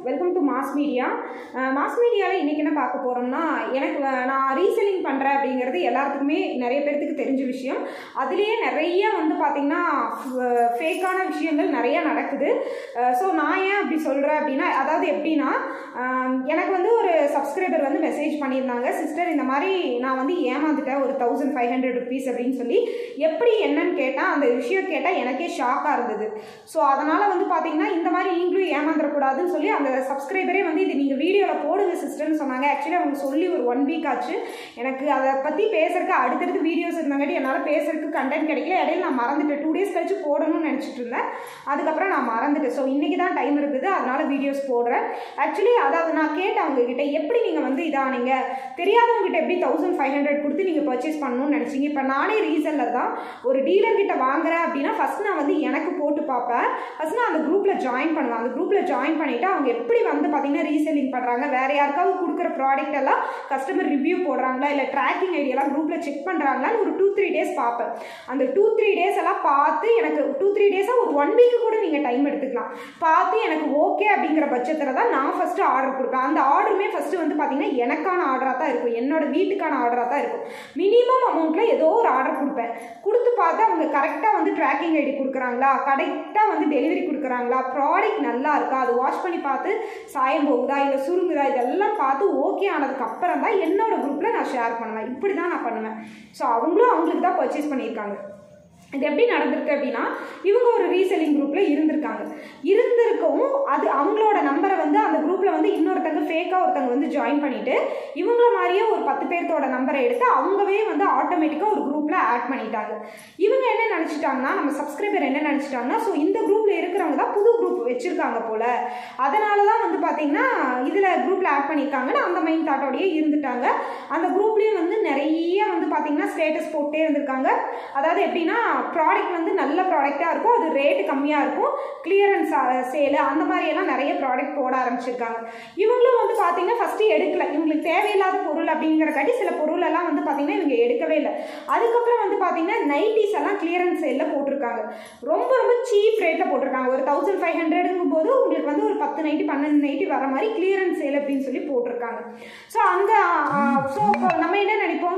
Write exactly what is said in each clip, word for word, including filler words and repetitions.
Welcome to mass media. Mass மீடியாவில் இன்றைக்கி என்ன பார்க்க போகிறோம்னா, எனக்கு நான் ரீசெல்லிங் பண்ணுறேன் அப்படிங்கிறது எல்லாத்துக்குமே நிறைய பேர்த்துக்கு தெரிஞ்ச விஷயம். அதுலேயே நிறைய வந்து பார்த்திங்கன்னா ஃபேக்கான விஷயங்கள் நிறையா நடக்குது. ஸோ நான் ஏன் அப்படி சொல்கிறேன் அப்படின்னா, அதாவது எப்படின்னா, எனக்கு வந்து ஒரு சப்ஸ்கிரைபர் வந்து மெசேஜ் பண்ணியிருந்தாங்க, சிஸ்டர் இந்த மாதிரி நான் வந்து ஏமாந்துட்டேன் ஒரு தௌசண்ட் ஃபைவ் ஹண்ட்ரட் ருபீஸ் அப்படின்னு சொல்லி. எப்படி என்னன்னு கேட்டால், அந்த விஷயம் கேட்டால் எனக்கே ஷாக்காக இருந்தது. ஸோ அதனால் வந்து பார்த்திங்கன்னா இந்த மாதிரி நீங்களும் ஏமாந்துடக்கூடாதுன்னு சொல்லி அந்த சப்ஸ்கிரைபரே வந்து இது நீங்கள் வீடியோவில் போடுங்க சிஸ்டர்னு சொன்னாங்க. ஆக்சுவலி அவங்க சொல்லி ஒரு ஒன் வீக் ஆச்சு. எனக்கு அதை பற்றி பேசுறதுக்கு அடுத்தடுத்து வீடியோஸ் இருந்தாங்காட்டி என்னால் பேசுறதுக்கு கண்டென்ட் கிடைக்கல. இடையில நான் மறந்துட்டேன். டூ டேஸ் கழிச்சு போடணும்னு நினச்சிட்டு இருந்தேன். அதுக்கப்புறம் நான் மறந்துட்டேன். ஸோ இன்றைக்கி தான் டைம் இருக்குது, அதனால் வீடியோஸ் போடுறேன். ஆக்சுவலி அதாவது நான் கேட்டேன் அவங்ககிட்ட, எப்படி நீங்கள் வந்து இதானீங்க, தெரியாதவங்ககிட்ட எப்படி தௌசண்ட் ஃபைவ் ஹண்ட்ரட் கொடுத்து நீங்கள் பர்ச்சேஸ் பண்ணணும்னு நினச்சிங்க. இப்போ நானே ரீசெல்லர் தான். ஒரு டீலர்கிட்ட வாங்குறேன் அப்படின்னா ஃபஸ்ட் நான் வந்து எனக்கு போட்டு பார்ப்பேன். ஃபஸ்ட் நான் அந்த குரூப்பில் ஜாயின் பண்ணுவேன். அந்த குரூப்பில் ஜாயின் பண்ணிவிட்டு அவங்க எப்படி வந்து பார்த்தீங்கன்னா ரீசெல்லிங் பண்ணுறாங்க, வேறு யாருக்காவது கொடுக்குற ப்ராடக்ட் எல்லாம் கஸ்டமர் ரிவ்யூ போடுறாங்களா, இல்லை ட்ராக்கிங் ஐடியெல்லாம் குரூப்பில் செக் பண்ணுறாங்களான்னு ஒரு டூ த்ரீ டேஸ் பார்ப்பேன். அந்த டூ த்ரீ டேஸ் எல்லாம் பார்த்து எனக்கு டூ த்ரீ டேஸாக ஒரு ஒன் வீக்கு கூட நீங்கள் டைம் எடுத்துக்கலாம். பார்த்து எனக்கு ஓகே அப்படிங்கிற பட்சத்தில் தான் நான் ஃபஸ்ட்டு ஆர்டர் கொடுப்பேன். அந்த ஆர்டருமே ஃபஸ்ட்டு வந்து பார்த்தீங்கன்னா எனக்கான ஆர்டராக தான் இருக்கும், என்னோட வீட்டுக்கான ஆர்டராக தான் இருக்கும். மினிமம் அமௌண்ட்டில் ஏதோ ஒரு ஆர்டர் கொடுப்பேன். கொடுத்து பார்த்து அவங்க கரெக்டாக வந்து ட்ராக்கிங் ஐடி கொடுக்குறாங்களா, கரெக்டாக வந்து டெலிவரி கொடுக்குறாங்களா, ப்ராடக்ட் நல்லா இருக்கா, அது வாஷ் பண்ணி பார்த்து சாயம் போகுதா இல்லை சுருங்குதா, இதெல்லாம் பார்த்து ஓகே ஆனதுக்கு அப்புறம் தான் என்னோட குரூப்பில் நான் ஷேர் பண்ணுவேன். இப்படி தான் நான் பண்ணுவேன். ஸோ அவங்களும் அவங்களுக்கு தான் பர்ச்சேஸ் பண்ணியிருக்காங்க. இது எப்படி நடந்திருக்கு அப்படின்னா, இவங்க ஒரு ரீசெல்லிங் குரூப்பில் இருந்திருக்காங்க. இருந்திருக்கவும் அது அவங்களோட நம்பரை வந்து அந்த குரூப்பில் வந்து இன்னொருத்தங்க ஃபேக்காக ஒருத்தங்க வந்து ஜாயின் பண்ணிவிட்டு இவங்கள மாதிரியே ஒரு பத்து பேர்த்தோட நம்பரை எடுத்து அவங்கவே வந்து ஆட்டோமேட்டிக்காக ஒரு குரூப்பில் ஆட் பண்ணிட்டாங்க. இவங்க என்ன நினச்சிட்டாங்கன்னா, நம்ம சப்ஸ்கிரைபர் என்ன நினச்சிட்டாங்கன்னா, ஸோ இந்த குரூப்பில் இருக்கிறவங்க தான் புது குரூப் வச்சுருக்காங்க போல், அதனால தான் வந்து பார்த்திங்கன்னா இதில் குரூப்பில் ஆட் பண்ணியிருக்காங்கன்னு அந்த மைண்ட் தாட்டோடையே இருந்துட்டாங்க. அந்த குரூப்லேயும் வந்து நிறைய வந்து பார்த்திங்கன்னா ஸ்டேட்டஸ் போட்டே இருந்திருக்காங்க. அதாவது எப்படின்னா, ப்ராடக்ட் வந்து நல்ல ப்ராடக்டாக இருக்கும், அது ரேட்டு கம்மியாக இருக்கும், கிளியரன்ஸ் சேலு அந்த மாதிரியெல்லாம் நிறைய ப்ராடக்ட் போட ஆரம்பிச்சிருக்காங்க. இவங்களும் வந்து பார்த்தீங்கன்னா ஃபஸ்ட்டு எடுக்கல, இவங்களுக்கு தேவையில்லாத பொருள் அப்படிங்கிறக்காட்டி சில பொருளெல்லாம் வந்து பார்த்தீங்கன்னா இவங்க எடுக்கவே இல்லை. அதுக்கப்புறம் வந்து பார்த்தீங்கன்னா நைட்டிஸ் எல்லாம் கிளியரன்ஸ் சேலில் போட்டிருக்காங்க. ரொம்ப ரொம்ப சீப் ரேட்டில் போட்டிருக்காங்க. ஒரு தௌசண்ட் ஃபைவ் ஹண்ட்ரடுங்கும் போது உங்களுக்கு வந்து ஒரு பத்து நைட்டி பன்னெண்டு நைட்டி வர மாதிரி கிளியரன்ஸ் சேல் அப்படின்னு சொல்லி போட்டிருக்காங்க. ஸோ அந்த ஸோ நம்ம என்ன நினைப்போம்,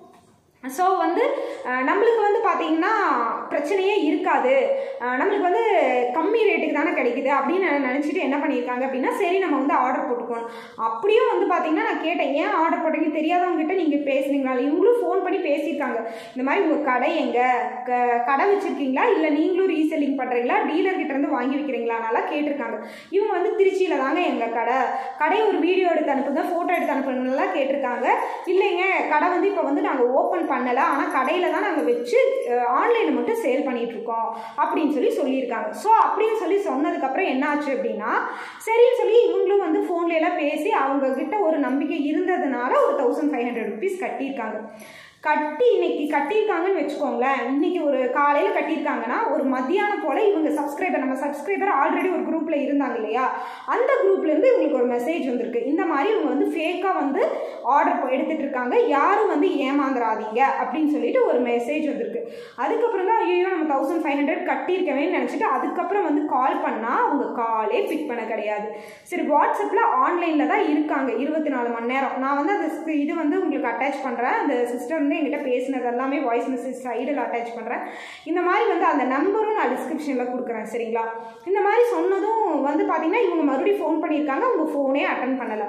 ஸோ வந்து நம்மளுக்கு வந்து பார்த்திங்கன்னா பிரச்சனையே இருக்காது, நம்மளுக்கு வந்து கம்மி ரேட்டுக்கு தானே கிடைக்குது அப்படின்னு நினச்சிட்டு என்ன பண்ணியிருக்காங்க அப்படின்னா, சரி நம்ம வந்து ஆர்டர் போட்டுக்கணும். அப்படியும் வந்து பார்த்திங்கன்னா நான் கேட்டேன், ஏன் ஆர்டர் போட்டீங்க, தெரியாதவங்ககிட்ட நீங்கள் பேசுனீங்களா, இவங்களும் ஃபோன் பண்ணி பேசியிருக்காங்க. இந்த மாதிரி உங்கள் கடை எங்கே, க கடை வச்சுருக்கீங்களா இல்லை நீங்களும் ரீசெல்லிங் பண்ணுறீங்களா, டீலர்கிட்டேருந்து வாங்கி வைக்கிறீங்களானால கேட்டிருக்காங்க. இவங்க வந்து திருச்சியில் தாங்க எங்கள் கடை, கடை ஒரு வீடியோ எடுத்து அனுப்புங்க, ஃபோட்டோ எடுத்து அனுப்புங்கலாம் கேட்டிருக்காங்க. இல்லைங்க கடை வந்து இப்போ வந்து நாங்கள் ஓப்பன் பண்ணலை, ஆனால் கடையில் தான் நாங்கள் வச்சு ஆன்லைனில் மட்டும் சேல் பண்ணிகிட்ருக்கோம் அப்படின்னு சொல்லி சொல்லியிருக்காங்க. ஸோ அப்படின்னு சொல்லி சொன்னதுக்கப்புறம் என்ன ஆச்சு அப்படின்னா, சரின்னு சொல்லி இவங்களும் வந்து ஃபோன்லாம் பேசி அவங்கக்கிட்ட ஒரு நம்பிக்கை இருந்ததுனால ஒரு தௌசண்ட் ஃபைவ் ஹண்ட்ரட் ருபீஸ் கட்டியிருக்காங்க. கட்டி இன்னைக்கு கட்டியிருக்காங்கன்னு வச்சுக்கோங்களேன், இன்னைக்கு ஒரு காலையில் கட்டியிருக்காங்கன்னா ஒரு மத்தியானம் போல் இவங்க சப்ஸ்கிரைபர், நம்ம சப்ஸ்கிரைபர் ஆல்ரெடி ஒரு குரூப்பில் இருந்தாங்க இல்லையா, அந்த குரூப்லேருந்து இவங்களுக்கு ஒரு மெசேஜ் வந்திருக்கு, இந்த மாதிரி இவங்க வந்து ஃபேக்காக வந்து ஆர்டர் எடுத்துகிட்டு இருக்காங்க, யாரும் வந்து ஏமாந்துடாதீங்க அப்படின்னு சொல்லிட்டு ஒரு மெசேஜ் வந்திருக்கு. அதுக்கப்புறம் தான் ஐயோ நம்ம தௌசண்ட் ஃபைவ் ஹண்ட்ரட் கட்டியிருக்கவே நினச்சிட்டு அதுக்கப்புறம் வந்து கால் பண்ணால் அவங்க காலே பிக் பண்ண கிடையாது. சரி வாட்ஸ்அப்பில் ஆன்லைனில் தான் இருக்காங்க இருபத்தி நாலு மணி நேரம். நான் வந்து அந்த இது வந்து உங்களுக்கு அட்டாச் பண்ணுறேன், அந்த சிஸ்டம் வந்து என்கிட்ட பேசினது எல்லாமே வாய்ஸ் மெசேஜ் சைடில் அட்டாச் பண்ணுறேன். இந்த மாதிரி வந்து அந்த நம்பரும் நான் டிஸ்கிரிப்ஷனில் கொடுக்குறேன் சரிங்களா. இந்த மாதிரி சொன்னதும் வந்து பார்த்தீங்கன்னா இவங்க மறுபடியும் ஃபோன் பண்ணியிருக்காங்க, அவங்க ஃபோனே அட்டன் பண்ணலை.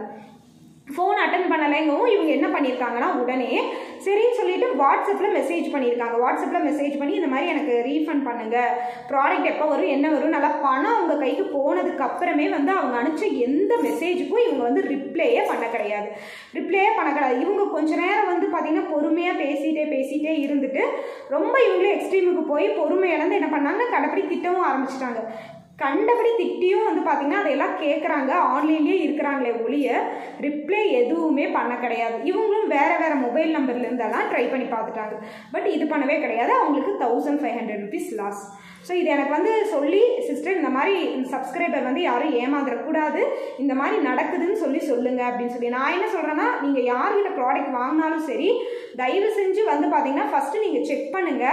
ஃபோன் அட்டன் பண்ணலைங்கவும் இவங்க என்ன பண்ணியிருக்காங்கன்னா உடனே சரின்னு சொல்லிட்டு வாட்ஸ்அப்பில் மெசேஜ் பண்ணியிருக்காங்க. வாட்ஸ்அப்பில் மெசேஜ் பண்ணி இந்த மாதிரி எனக்கு ரீஃபண்ட் பண்ணுங்கள், ப்ராடக்ட் எப்போ வரும் என்ன வரும், நல்லா பணம் அவங்க கைக்கு போனதுக்கு அப்புறமே வந்து அவங்க அனுப்பிச்ச எந்த மெசேஜுக்கும் இவங்க வந்து ரிப்ளையே பண்ண கிடையாது ரிப்ளையே பண்ண கிடையாது இவங்க கொஞ்ச நேரம் வந்து பார்த்திங்கன்னா பொறுமையாக பேசிகிட்டே பேசிகிட்டே இருந்துட்டு ரொம்ப இவங்களே எக்ஸ்ட்ரீமுக்கு போய் பொறுமை இழந்து என்ன பண்ணாங்க, கடைப்படி திட்டவும் ஆரம்பிச்சிட்டாங்க. கண்டபடி திட்டியும் வந்து பார்த்திங்கன்னா அதையெல்லாம் கேட்குறாங்க, ஆன்லைன்லேயே இருக்கிறாங்களே ஒழிய ரிப்ளை எதுவுமே பண்ண கிடையாது. இவங்களும் வேறு வேறு மொபைல் நம்பர்லேருந்தெல்லாம் ட்ரை பண்ணி பார்த்துட்டாங்க, பட் இது பண்ணவே கிடையாது. அவங்களுக்கு thousand five hundred rupees loss. So இது எனக்கு வந்து சொல்லி, சிஸ்டர் இந்த மாதிரி சப்ஸ்கிரைபர் வந்து யாரும் ஏமாந்துடக்கூடாது, இந்த மாதிரி நடக்குதுன்னு சொல்லி சொல்லுங்கள் அப்படின்னு சொல்லி. நான் என்ன சொல்கிறேன்னா, நீங்கள் யார்கிட்ட ப்ராடக்ட் வாங்கினாலும் சரி, தயவு செஞ்சு வந்து பார்த்தீங்கன்னா ஃபஸ்ட்டு நீங்கள் செக் பண்ணுங்கள்,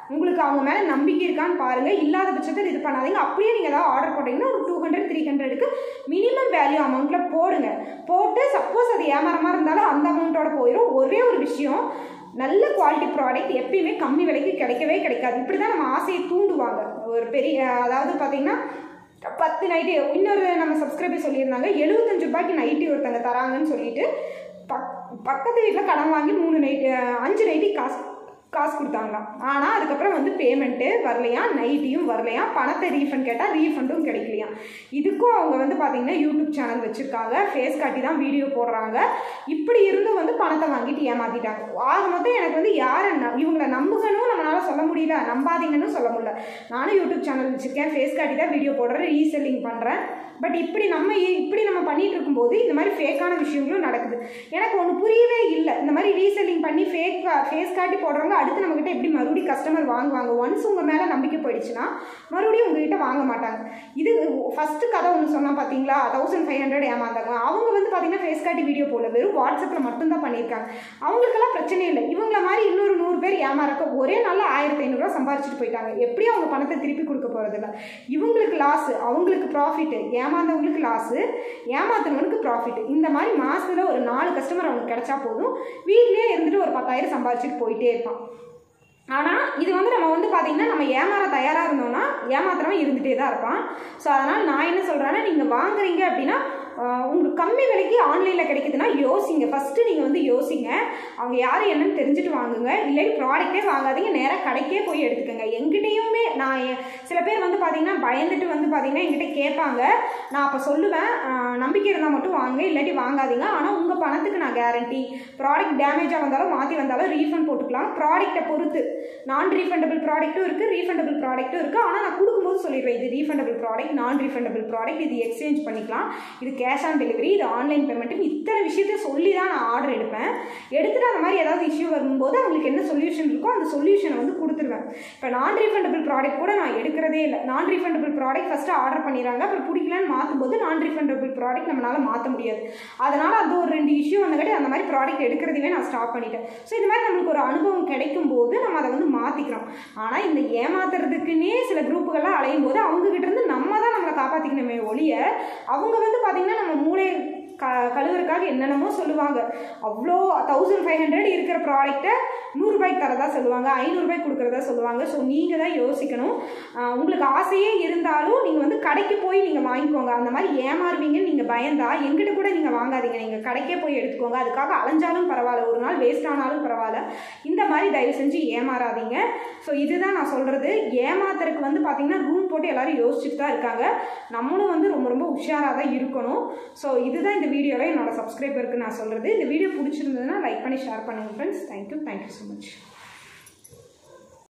உங்களுக்கு அவங்க மேலே நம்பிக்கை இருக்கான்னு பாருங்கள். இல்லாத பட்சத்தில் இது பண்ணாதீங்க. அப்படியே நீங்கள் ஏதாவது ஆர்டர் போட்டிங்கன்னா ஒரு டூ ஹண்ட்ரட் த்ரீ ஹண்ட்ரடுக்கு மினிமம் வேல்யூ அமௌண்ட்டில் போடுங்க. போட்டு சப்போஸ் அது ஏமாறமாக இருந்தாலும் அந்த அமௌண்ட்டோட போயிடும். ஒரே ஒரு விஷயம், நல்ல குவாலிட்டி ப்ராடக்ட் எப்பயுமே கம்மி விலைக்கு கிடைக்கவே கிடைக்காது. இப்படி தான் நம்ம ஆசையை தூண்டுவாங்க. ஒரு பெரிய அதாவது பார்த்திங்கன்னா பத்து நைட்டி, இன்னொரு நம்ம சப்ஸ்கிரைபர் சொல்லியிருந்தாங்க எழுபத்தஞ்சு ரூபாய்க்கு நைட்டி ஒருத்தங்க தராங்கன்னு சொல்லிட்டு பக் பக்கத்து வீட்டில் கடன் வாங்கி மூணு நைட்டி அஞ்சு நைட்டி காசு காசு கொடுத்தாங்களாம். ஆனால் அதுக்கப்புறம் வந்து பேமெண்ட்டு வரலையா, நைட்டியும் வரலையா, பணத்தை ரீஃபண்ட் கேட்டால் ரீஃபண்டும் கிடைக்கலையா. இதுக்கும் அவங்க வந்து பார்த்திங்கன்னா யூடியூப் சேனல் வச்சுருக்காங்க, ஃபேஸ் காட்டி தான் வீடியோ போடுறாங்க. இப்படி இருந்தும் வந்து பணத்தை வாங்கிட்டு ஏமாற்றிட்டாங்க. ஆக மொத்தம் எனக்கு வந்து யாரை இவங்களை நம்புகணும் நம்மளால் சொல்ல முடியல, நம்பாதீங்கன்னு சொல்ல முடியல. நானும் யூடியூப் சேனல் வச்சுருக்கேன், ஃபேஸ் காட்டி தான் வீடியோ போடுறேன், ரீசெல்லிங் பண்ணுறேன். பட் இப்படி நம்ம இப்படி நம்ம பண்ணிகிட்டு இருக்கும்போது இந்த மாதிரி ஃபேக்கான விஷயங்களும் நடக்குது. எனக்கு ஒன்று புரியவே இல்லை. இந்த மாதிரி ரீசெல்லிங் பண்ணி ஃபேக் ஃபேஸ் காட்டி போடுறவங்க அடுத்து நம்மகிட்ட எப்படி மறுபடியும் கஸ்டமர் வாங்குவாங்க? ஒன்ஸ் உங்கள் மேலே நம்பிக்கை போயிடுச்சுன்னா மறுபடியும் உங்ககிட்ட வாங்க மாட்டாங்க. இது ஃபஸ்ட்டு கதை ஒன்று சொன்னால் பார்த்தீங்களா, தௌசண்ட் ஃபைவ் ஹண்ட்ரட் ஏமாந்தாங்க. அவங்க வந்து பார்த்தீங்கன்னா ஃபேஸ் காட்டி வீடியோ போடல, வெறும் வாட்ஸ்அப்பில் மட்டும்தான் பண்ணியிருக்காங்க. அவங்களுக்கெல்லாம் பிரச்சனை இல்லை. இவங்கள மாதிரி இன்னொரு நூறு பேர் ஏமாறக்க ஒரே நாளில் ஆயிரத்தி ஐநூறுரூவா சம்பாரிச்சிட்டு போயிட்டாங்க. எப்படியும் அவங்க பணத்தை திருப்பி கொடுக்க போகிறதில்ல. இவங்களுக்கு லாஸு, அவங்களுக்கு ப்ராஃபிட்டு. ஏமாந்தவங்களுக்கு லாஸு, ஏமாத்தினவனுக்கு ப்ராஃபிட். இந்த மாதிரி மாதத்தில் ஒரு நாலு கஸ்டமர் அவனுக்கு கிடைச்சா போதும், வீட்லேயே இருந்துட்டு ஒரு பத்தாயிரம் சம்பாதிச்சுட்டு போயிட்டே இருப்பான். ஆனால் இது வந்து நம்ம வந்து பார்த்திங்கன்னா நம்ம ஏமாற தயாராக இருந்தோம்னா ஏமாத்துறவன் இருந்துகிட்டே தான் இருப்பான். ஸோ அதனால் நான் என்ன சொல்கிறேன்னா, நீங்கள் வாங்குறீங்க அப்படின்னா உங்களுக்கு கம்மி விலைக்கு ஆன்லைனில் கிடைக்குதுன்னா யோசிங்க. ஃபஸ்ட்டு நீங்கள் வந்து யோசிங்க, அவங்க யார் என்னன்னு தெரிஞ்சுட்டு வாங்குங்க. இல்லாட்டி ப்ராடக்டே வாங்காதீங்க, நேராக கடைக்கே போய் எடுத்துக்கோங்க. எங்கிட்டையுமே நான் சில பேர் வந்து பார்த்திங்கன்னா பயந்துட்டு வந்து பார்த்திங்கன்னா என்கிட்ட கேட்பாங்க. நான் அப்போ சொல்லுவேன், நம்பிக்கை இருந்தால் மட்டும் வாங்க, இல்லாட்டி வாங்காதீங்க. ஆனால் உங்கள் பணத்துக்கு நான் கேரண்டி. ப்ராடக்ட் டேமேஜாக வந்தாலும் மாற்றி வந்தாலும் ரீஃபண்ட் போட்டுக்கலாம். ப்ராடக்ட்டை பொறுத்து நான் ரீஃபண்டபிள் ப்ராடக்ட்டும் இருக்குது, ரீஃபண்டபிள் ப்ராடக்ட்டும் இருக்குது. ஆனால் நான் கொடுக்கும்போது சொல்லிடுவேன், இது ரீஃபண்டபிள் ப்ராடக்ட், நான் ரீஃபண்டபிள் ப்ராடக்ட், இது எக்ஸ்சேஞ்ச் பண்ணிக்கலாம், இது கேஷ் ஆன் டெலிவரி, இது ஆன்லைன் பேமெண்ட்டு, இத்தனை விஷயத்த சொல்லி தான் நான் ஆர்டர் எடுப்பேன். எடுத்துகிட்டு அந்த மாதிரி ஏதாவது இஷ்யூ வரும்போது அவங்களுக்கு என்ன சொல்யூஷன் இருக்கோ அந்த சொல்யூஷனை வந்து கொடுத்துருவேன். இப்போ நான் ரீஃபண்டபிள் ப்ராடக்ட் கூட நான் எடுக்கிறதே இல்லை. நான் ரீஃபண்டபிள் ப்ராடக்ட் ஃபஸ்ட்டு ஆர்டர் பண்ணிடுறாங்க, அப்புறம் பிடிக்கலன்னு மாற்றும் போது நான் ரீஃபண்டபிள் ப்ராடக்ட் நம்மளால் மாற்ற முடியாது. அதனால் அது ஒரு ரெண்டு இஷ்யூ வந்தங்காட்டி அந்த மாதிரி ப்ராடக்ட் எடுக்கிறதுவே நான் ஸ்டாப் பண்ணிட்டேன். ஸோ இது மாதிரி நம்மளுக்கு ஒரு அனுபவம் கிடைக்கும் போது நம்ம அதை வந்து மாற்றிக்கிறோம். ஆனால் இந்த ஏமாத்துறதுக்குன்னே சில குரூப்புகள்லாம் அலையும் போது அவங்ககிட்ட இருந்து நம்ம தான் நம்மளை காப்பாற்றிக்கணுமே ஒழிய, அவங்க வந்து பார்த்திங்கன்னா நம்ம மூளை க கழுவுறதுக்காக என்னென்னமோ சொல்லுவாங்க. அவ்வளோ தௌசண்ட் ஃபைவ் ஹண்ட்ரட் இருக்கிற ப்ராடக்ட்டை நூறுரூபாய்க்கு தரதா சொல்லுவாங்க, ஐநூறுரூபாய்க்கு கொடுக்குறதா சொல்லுவாங்க. ஸோ நீங்கள் தான் யோசிக்கணும். உங்களுக்கு ஆசையே இருந்தாலும் நீங்கள் வந்து கடைக்கு போய் நீங்கள் வாங்கிக்கோங்க. அந்த மாதிரி ஏமாறுவீங்கன்னு நீங்கள் பயந்தா எங்கிட்ட கூட நீங்கள் வாங்காதீங்க, நீங்கள் கடைக்கே போய் எடுத்துக்கோங்க. அதுக்காக அலைஞ்சாலும் பரவாயில்ல, ஒரு நாள் வேஸ்ட் ஆனாலும் பரவாயில்ல. இந்த மாதிரி தயவு செஞ்சு ஏமாறாதீங்க. ஸோ இதுதான் நான் சொல்கிறது. ஏமாத்துறதுக்கு வந்து பார்த்திங்கன்னா ரூம் போட்டு எல்லோரும் யோசிச்சுட்டு தான் இருக்காங்க. நம்மளும் வந்து ரொம்ப ரொம்ப உஷாராக தான் இருக்கணும். ஸோ இதுதான் இந்த வீடியோவில் என்னோட சப்ஸ்கிரைபருக்கு நான் சொல்கிறது. இந்த வீடியோ பிடிச்சிருந்ததுன்னா லைக் பண்ணி ஷேர் பண்ணுங்கள் friends. Thank you thank you so much.